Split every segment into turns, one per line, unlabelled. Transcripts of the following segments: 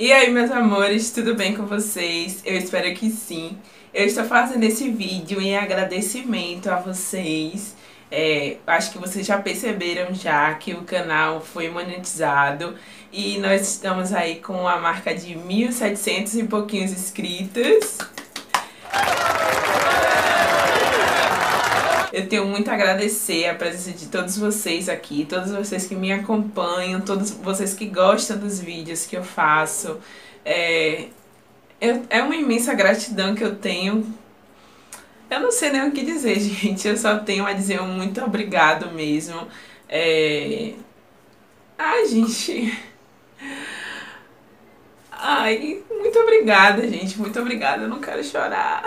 E aí, meus amores, tudo bem com vocês? Eu espero que sim. Eu estou fazendo esse vídeo em agradecimento a vocês. Acho que vocês já perceberam já que o canal foi monetizado e nós estamos aí com a marca de 1.700 e pouquinhos inscritos. Eu tenho muito a agradecer a presença de todos vocês aqui, todos vocês que me acompanham, todos vocês que gostam dos vídeos que eu faço. É uma imensa gratidão que eu tenho. Eu não sei nem o que dizer, gente. Eu só tenho a dizer um muito obrigado mesmo. Ai, gente. Ai, muito obrigada, gente. Muito obrigada. Eu não quero chorar.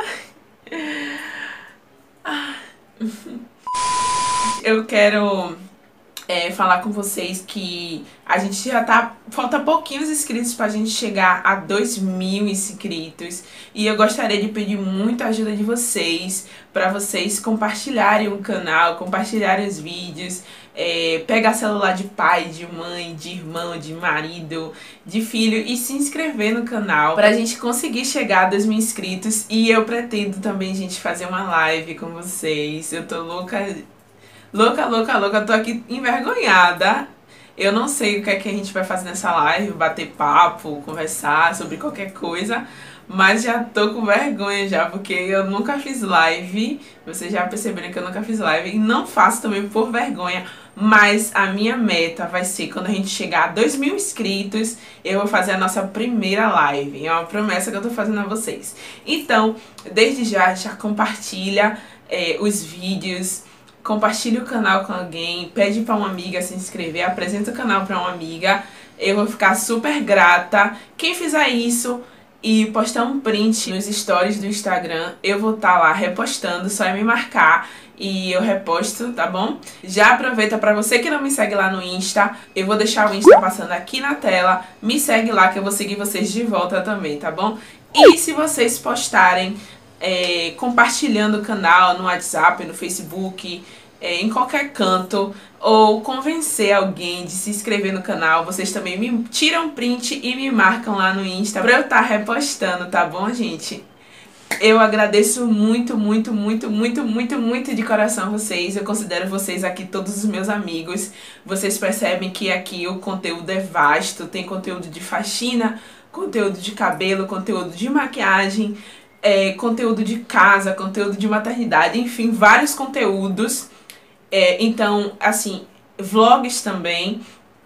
Eu quero falar com vocês que a gente já tá... Falta pouquinhos inscritos pra gente chegar a 2.000 inscritos. E eu gostaria de pedir muita ajuda de vocês, pra vocês compartilharem o canal, compartilharem os vídeos, pegar celular de pai, de mãe, de irmão, de marido, de filho e se inscrever no canal pra gente conseguir chegar a 2.000 inscritos. E eu pretendo também, gente, fazer uma live com vocês. Eu tô louca... Louca, tô aqui envergonhada. Eu não sei o que é que a gente vai fazer nessa live, bater papo, conversar sobre qualquer coisa, mas já tô com vergonha já, porque eu nunca fiz live, vocês já perceberam que eu nunca fiz live, e não faço também por vergonha, mas a minha meta vai ser, quando a gente chegar a 2.000 inscritos, eu vou fazer a nossa primeira live, é uma promessa que eu tô fazendo a vocês. Então, desde já compartilha os vídeos, compartilhe o canal com alguém, pede pra uma amiga se inscrever, apresenta o canal pra uma amiga. Eu vou ficar super grata. Quem fizer isso e postar um print nos stories do Instagram, eu vou estar lá repostando, só é me marcar e eu reposto, tá bom? Já aproveita pra você que não me segue lá no Insta, eu vou deixar o Insta passando aqui na tela, me segue lá que eu vou seguir vocês de volta também, tá bom? E se vocês postarem compartilhando o canal no WhatsApp, no Facebook, em qualquer canto, ou convencer alguém de se inscrever no canal, vocês também me tiram print e me marcam lá no Insta pra eu estar repostando, tá bom, gente? Eu agradeço muito de coração vocês. Eu considero vocês aqui todos os meus amigos. Vocês percebem que aqui o conteúdo é vasto, tem conteúdo de faxina, conteúdo de cabelo, conteúdo de maquiagem, conteúdo de casa, conteúdo de maternidade, enfim, vários conteúdos. Então, assim, vlogs também.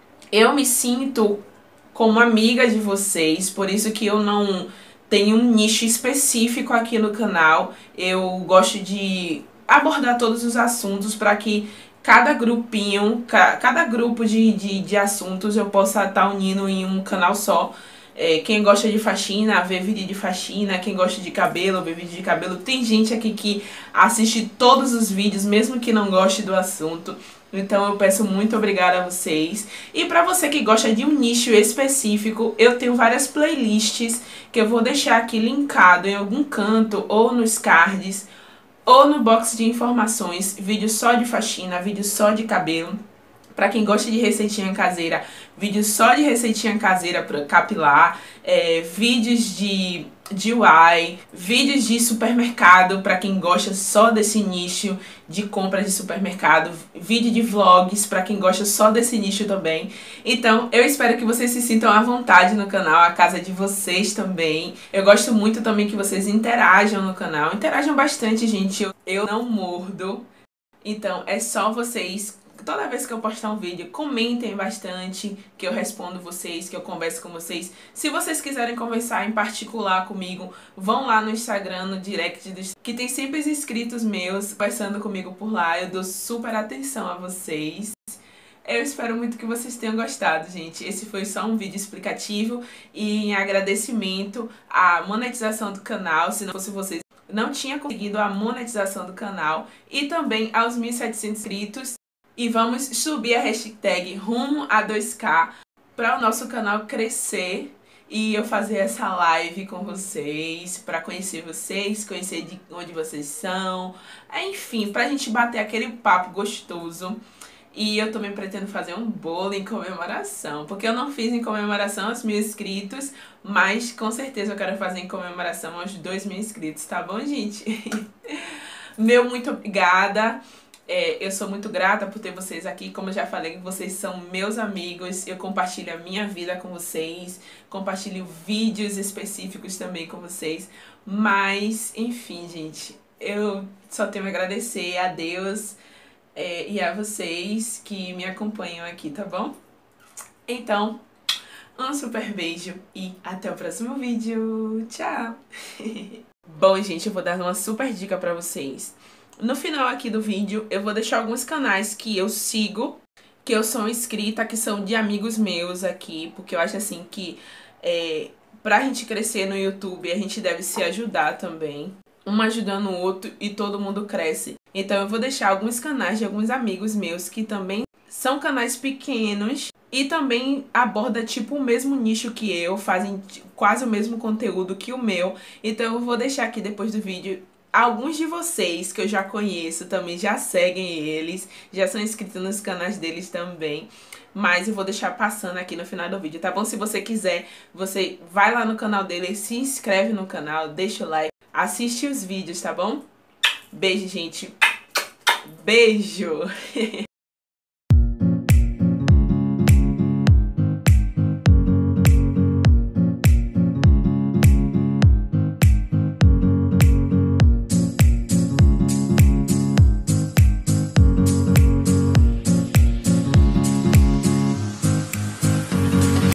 Eu me sinto como amiga de vocês, por isso que eu não tenho um nicho específico aqui no canal. Eu gosto de abordar todos os assuntos para que cada grupinho, cada grupo de assuntos eu possa estar unindo em um canal só. Quem gosta de faxina, vê vídeo de faxina. Quem gosta de cabelo, vê vídeo de cabelo. Tem gente aqui que assiste todos os vídeos, mesmo que não goste do assunto. Então eu peço muito obrigada a vocês. E pra você que gosta de um nicho específico, eu tenho várias playlists que eu vou deixar aqui linkado em algum canto, ou nos cards, ou no box de informações. Vídeo só de faxina, vídeo só de cabelo. Pra quem gosta de receitinha caseira, vídeo só de receitinha caseira para capilar, vídeos de DIY, vídeos de supermercado para quem gosta só desse nicho de compras de supermercado, vídeo de vlogs para quem gosta só desse nicho também. Então eu espero que vocês se sintam à vontade no canal, a casa de vocês também. Eu gosto muito também que vocês interajam no canal, interajam bastante, gente, eu não mordo. Então é só vocês... Toda vez que eu postar um vídeo, comentem bastante, que eu respondo vocês, que eu converso com vocês. Se vocês quiserem conversar em particular comigo, vão lá no Instagram, no direct, que tem sempre os inscritos meus conversando comigo por lá. Eu dou super atenção a vocês. Eu espero muito que vocês tenham gostado, gente. Esse foi só um vídeo explicativo e em agradecimento à monetização do canal. Se não fosse vocês, não tinha conseguido a monetização do canal. E também aos 1.700 inscritos. E vamos subir a hashtag rumo a 2K para o nosso canal crescer e eu fazer essa live com vocês, para conhecer vocês, conhecer de onde vocês são, enfim, para a gente bater aquele papo gostoso. E eu também pretendo fazer um bolo em comemoração, porque eu não fiz em comemoração aos 1000 inscritos, mas com certeza eu quero fazer em comemoração aos 2000 inscritos, tá bom, gente? Meu muito obrigada. Eu sou muito grata por ter vocês aqui. Como eu já falei, vocês são meus amigos. Eu compartilho a minha vida com vocês. Compartilho vídeos específicos também com vocês. Mas, enfim, gente, eu só tenho a agradecer a Deus e a vocês que me acompanham aqui, tá bom? Então, um super beijo e até o próximo vídeo. Tchau! Bom, gente, eu vou dar uma super dica pra vocês. No final aqui do vídeo, eu vou deixar alguns canais que eu sigo, que eu sou inscrita, que são de amigos meus aqui, porque eu acho assim que pra gente crescer no YouTube, a gente deve se ajudar também, um ajudando o outro e todo mundo cresce. Então eu vou deixar alguns canais de alguns amigos meus que também são canais pequenos e também aborda tipo o mesmo nicho que eu, fazem quase o mesmo conteúdo que o meu. Então eu vou deixar aqui depois do vídeo. Alguns de vocês que eu já conheço também já seguem eles, já são inscritos nos canais deles também. Mas eu vou deixar passando aqui no final do vídeo, tá bom? Se você quiser, você vai lá no canal dele, se inscreve no canal, deixa o like, assiste os vídeos, tá bom? Beijo, gente. Beijo!